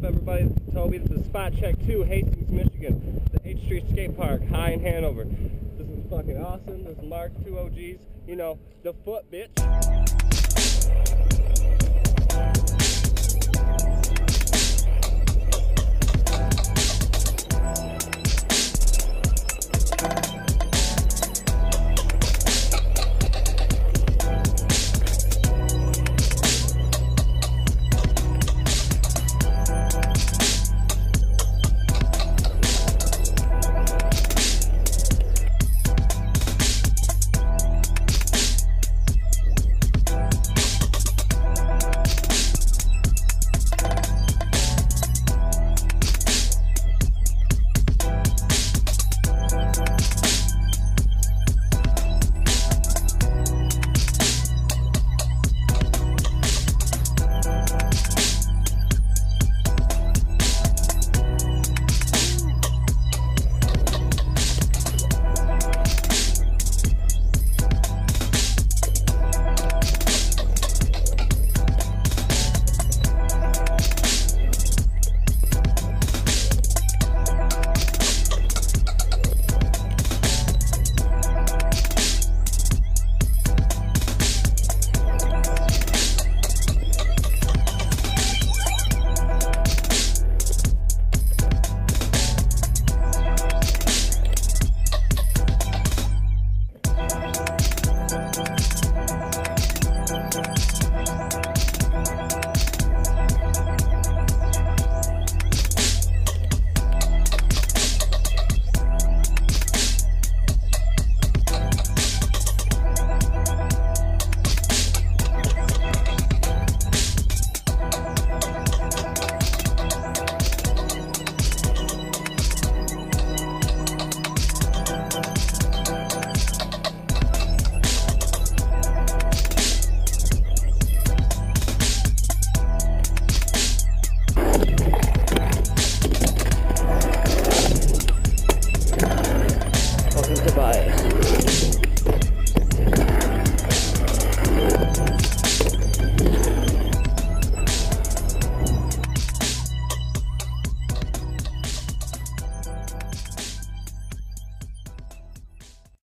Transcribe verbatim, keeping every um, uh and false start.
everybody? This is Toby. This is Spot Check two, Hastings, Michigan. The H Street Skatepark, high in Hanover. This is fucking awesome. This is Mark, two O Gs. You know, the foot, bitch.